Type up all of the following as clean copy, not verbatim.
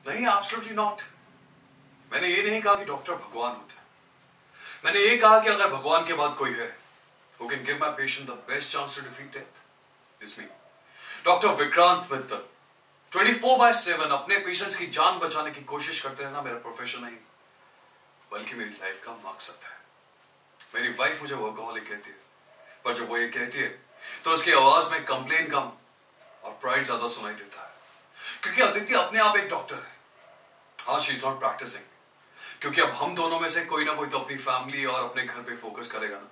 नहीं, absolutely not. मैंने ये नहीं कहा कि डॉक्टर भगवान होते हैं। मैंने ये कहा कि अगर भगवान के बाद कोई है who can give my patient the best chance to defeat death, this me. Doctor Vikrant Mittal 24/7 अपने पेशेंट्स की जान बचाने की कोशिश करते रहना मेरा प्रोफेशन नहीं, बल्कि मेरी लाइफ का मकसद है। मेरी वाइफ मुझे वर्कहॉलिक कहती है, पर जब वो ये कहती है तो उसकी आवाज में कंप्लेन कम और प्राइड ज्यादा सुनाई देता है, क्योंकि अदिति अपने आप एक डॉक्टर है। हाँ, शी इज नॉट प्रैक्टिसिंग, क्योंकि अब हम दोनों में से कोई ना कोई तो अपनी फैमिली और अपने घर पे फोकस करेगा ना।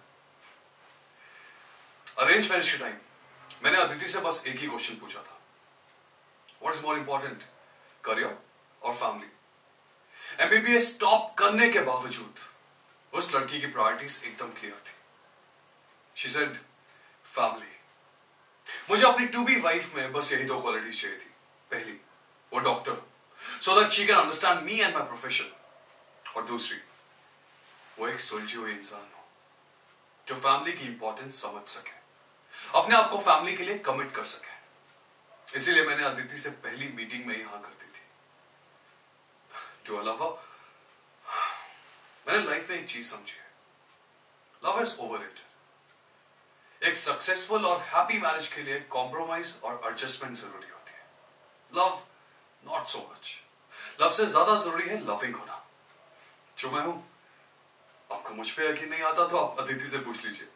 अरेंज मैरिज के टाइम मैंने अदिति से बस एक ही क्वेश्चन पूछा था, what is more important, career और फैमिली। एमबीबीएस टॉप करने के बावजूद उस लड़की की प्रायोरिटीज एकदम क्लियर थी। She said family. मुझे अपनी टू बी वाइफ में बस यही दो क्वालिटीज चाहिए थी। पहली, वो doctor, so that she can understand me and my profession, और दूसरी, वो एक सुलझी हुई इंसान हो जो फैमिली की इंपॉर्टेंस समझ सके, अपने आप को फैमिली के लिए कमिट कर सके। इसीलिए मैंने अदिति से पहली मीटिंग में ही हाँ कर दी थी। जो अलावा मैंने लाइफ में एक चीज समझी है, लव इज ओवररेटेड। एक सक्सेसफुल और हैप्पी मैरिज के लिए कॉम्प्रोमाइज और एडजस्टमेंट जरूरी होती है। Love not so much. Love से ज्यादा जरूरी है लविंग होना, जो मैं हूं। आपको मुझ पे यकीन नहीं आता तो आप अदिति से पूछ लीजिए।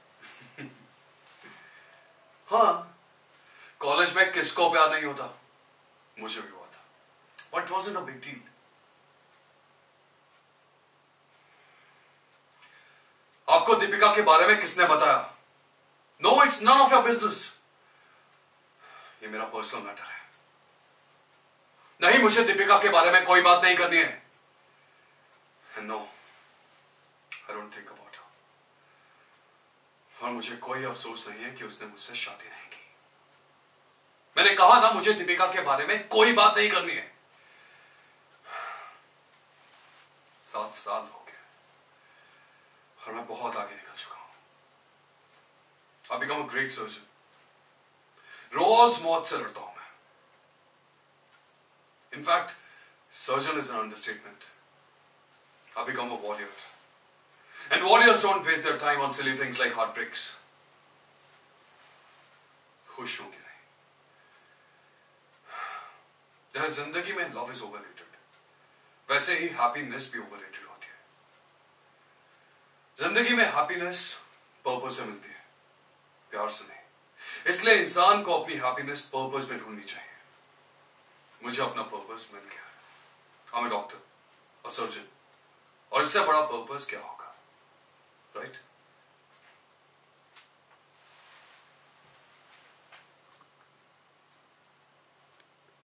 हाँ, कॉलेज में किसको प्यार नहीं होता, मुझे भी हुआ था, but it wasn't a big deal. आपको दीपिका के बारे में किसने बताया? No, it's none of your business. ये मेरा पर्सनल मैटर है। नहीं, मुझे दीपिका के बारे में कोई बात नहीं करनी है। No, I don't think about her. और मुझे कोई अफसोस नहीं है कि उसने मुझसे शादी नहीं की। मैंने कहा ना, मुझे दीपिका के बारे में कोई बात नहीं करनी है। 7 साल हो गए और मैं बहुत आगे निकल चुका हूं। I become a great surgeon. रोज मौत से लड़ता हूं मैं। In fact surgeon is an understatement. I become a warrior. And warriors don't waste their time on silly things like heartbreaks. खुश हो के नहीं। जैसे जिंदगी में लव इज ओवररेटेड, वैसे ही हैप्पीनेस भी ओवररेटेड होती है। जिंदगी में हैप्पीनेस पर्पस से मिलती है, प्यार से नहीं। इसलिए इंसान को अपनी हैप्पीनेस पर्पस में ढूंढनी चाहिए। मुझे अपना पर्पस मिल गया है। I'm a doctor, a surgeon, और इससे बड़ा पर्पस क्या होगा, राइट?